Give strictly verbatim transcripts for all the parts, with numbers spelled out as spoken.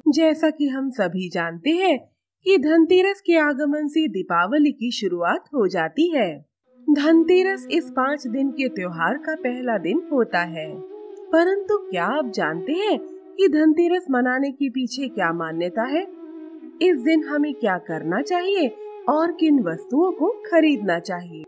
जैसा कि हम सभी जानते हैं कि धनतेरस के आगमन से दीपावली की शुरुआत हो जाती है। धनतेरस इस पाँच दिन के त्योहार का पहला दिन होता है। परंतु क्या आप जानते हैं कि धनतेरस मनाने के पीछे क्या मान्यता है? इस दिन हमें क्या करना चाहिए और किन वस्तुओं को खरीदना चाहिए?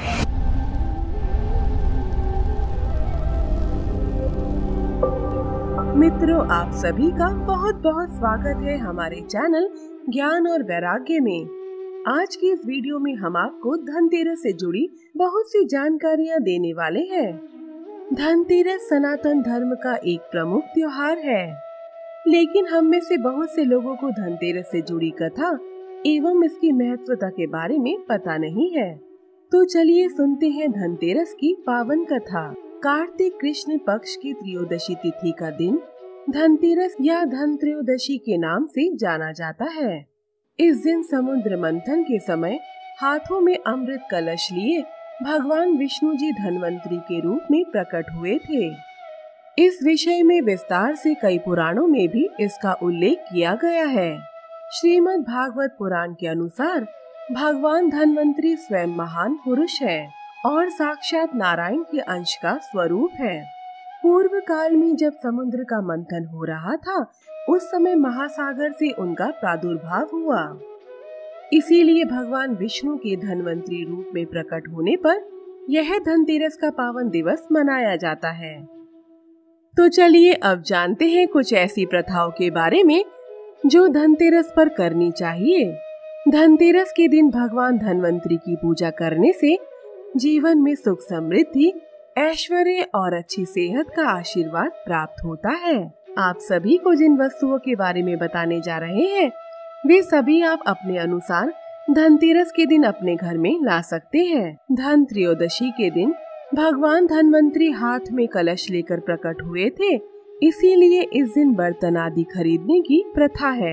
मित्रों, आप सभी का बहुत बहुत स्वागत है हमारे चैनल ज्ञान और वैराग्य में। आज की इस वीडियो में हम आपको धनतेरस से जुड़ी बहुत सी जानकारियां देने वाले हैं। धनतेरस सनातन धर्म का एक प्रमुख त्योहार है, लेकिन हम में से बहुत से लोगों को धनतेरस से जुड़ी कथा एवं इसकी महत्वता के बारे में पता नहीं है। तो चलिए सुनते हैं धनतेरस की पावन कथा। कार्तिक कृष्ण पक्ष की त्रयोदशी तिथि का दिन धनतेरस या धन त्रयोदशी के नाम से जाना जाता है। इस दिन समुद्र मंथन के समय हाथों में अमृत कलश लिए भगवान विष्णु जी धन्वंतरी के रूप में प्रकट हुए थे। इस विषय में विस्तार से कई पुराणों में भी इसका उल्लेख किया गया है। श्रीमद् भागवत पुराण के अनुसार भगवान धन्वंतरी स्वयं महान पुरुष है और साक्षात नारायण के अंश का स्वरूप है। पूर्व काल में जब समुद्र का मंथन हो रहा था, उस समय महासागर से उनका प्रादुर्भाव हुआ। इसीलिए भगवान विष्णु के धन्वंतरी रूप में प्रकट होने पर यह धनतेरस का पावन दिवस मनाया जाता है। तो चलिए अब जानते हैं कुछ ऐसी प्रथाओं के बारे में जो धनतेरस पर करनी चाहिए। धनतेरस के दिन भगवान धन्वंतरी की पूजा करने से जीवन में सुख समृद्धि, ऐश्वर्य और अच्छी सेहत का आशीर्वाद प्राप्त होता है। आप सभी को जिन वस्तुओं के बारे में बताने जा रहे हैं, वे सभी आप अपने अनुसार धनतेरस के दिन अपने घर में ला सकते हैं। धन त्रयोदशी के दिन भगवान धन्वंतरी हाथ में कलश लेकर प्रकट हुए थे, इसीलिए इस दिन बर्तन आदि खरीदने की प्रथा है।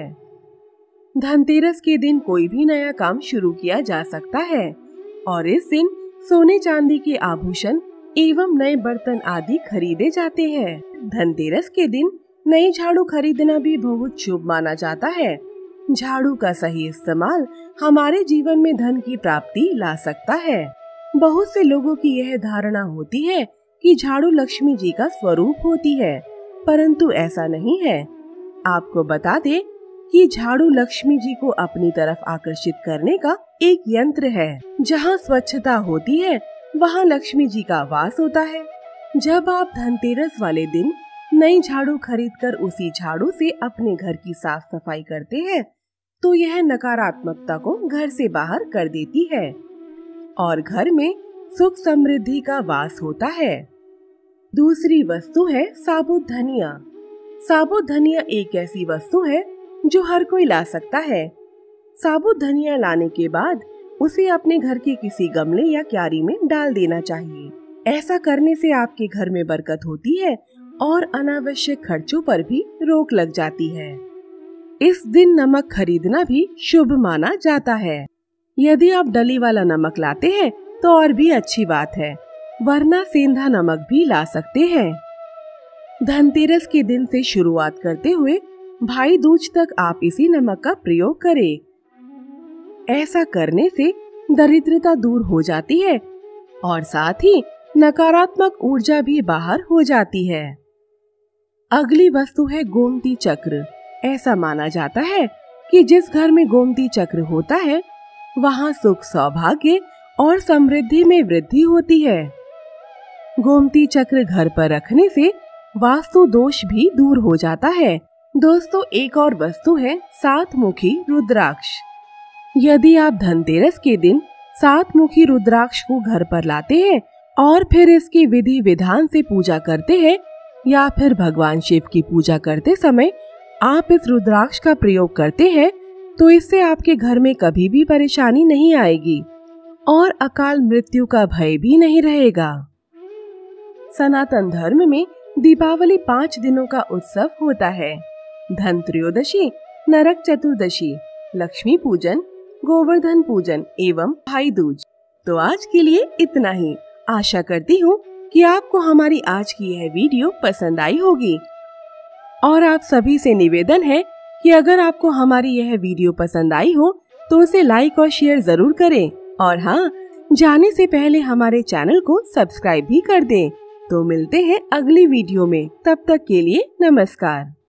धनतेरस के दिन कोई भी नया काम शुरू किया जा सकता है और इस दिन सोने चांदी के आभूषण एवं नए बर्तन आदि खरीदे जाते हैं। धनतेरस के दिन नई झाड़ू खरीदना भी बहुत शुभ माना जाता है। झाड़ू का सही इस्तेमाल हमारे जीवन में धन की प्राप्ति ला सकता है। बहुत से लोगों की यह धारणा होती है कि झाड़ू लक्ष्मी जी का स्वरूप होती है, परंतु ऐसा नहीं है। आपको बता दें कि झाड़ू लक्ष्मी जी को अपनी तरफ आकर्षित करने का एक यंत्र है। जहाँ स्वच्छता होती है, वहाँ लक्ष्मी जी का वास होता है। जब आप धनतेरस वाले दिन नई झाड़ू खरीदकर उसी झाड़ू से अपने घर की साफ सफाई करते हैं, तो यह नकारात्मकता को घर से बाहर कर देती है और घर में सुख समृद्धि का वास होता है। दूसरी वस्तु है साबुत धनिया। साबुत धनिया एक ऐसी वस्तु है जो हर कोई ला सकता है। साबुत धनिया लाने के बाद उसे अपने घर के किसी गमले या क्यारी में डाल देना चाहिए। ऐसा करने से आपके घर में बरकत होती है और अनावश्यक खर्चों पर भी रोक लग जाती है। इस दिन नमक खरीदना भी शुभ माना जाता है। यदि आप डली वाला नमक लाते हैं तो और भी अच्छी बात है, वरना सेंधा नमक भी ला सकते हैं। धनतेरस के दिन से शुरुआत करते हुए भाई दूज तक आप इसी नमक का प्रयोग करें। ऐसा करने से दरिद्रता दूर हो जाती है और साथ ही नकारात्मक ऊर्जा भी बाहर हो जाती है। अगली वस्तु है गोमती चक्र। ऐसा माना जाता है कि जिस घर में गोमती चक्र होता है, वहाँ सुख, सौभाग्य और समृद्धि में वृद्धि होती है। गोमती चक्र घर पर रखने से वास्तु दोष भी दूर हो जाता है। दोस्तों, एक और वस्तु है सात मुखी रुद्राक्ष। यदि आप धनतेरस के दिन सात मुखी रुद्राक्ष को घर पर लाते हैं और फिर इसकी विधि विधान से पूजा करते हैं, या फिर भगवान शिव की पूजा करते समय आप इस रुद्राक्ष का प्रयोग करते हैं, तो इससे आपके घर में कभी भी परेशानी नहीं आएगी और अकाल मृत्यु का भय भी नहीं रहेगा। सनातन धर्म में दीपावली पाँच दिनों का उत्सव होता है। धन त्रयोदशी, नरक चतुर्दशी, लक्ष्मी पूजन, गोवर्धन पूजन एवं भाई दूज। तो आज के लिए इतना ही। आशा करती हूँ कि आपको हमारी आज की यह वीडियो पसंद आई होगी और आप सभी से निवेदन है कि अगर आपको हमारी यह वीडियो पसंद आई हो तो उसे लाइक और शेयर जरूर करें और हाँ, जाने से पहले हमारे चैनल को सब्सक्राइब भी कर दें। तो मिलते हैं अगली वीडियो में, तब तक के लिए नमस्कार।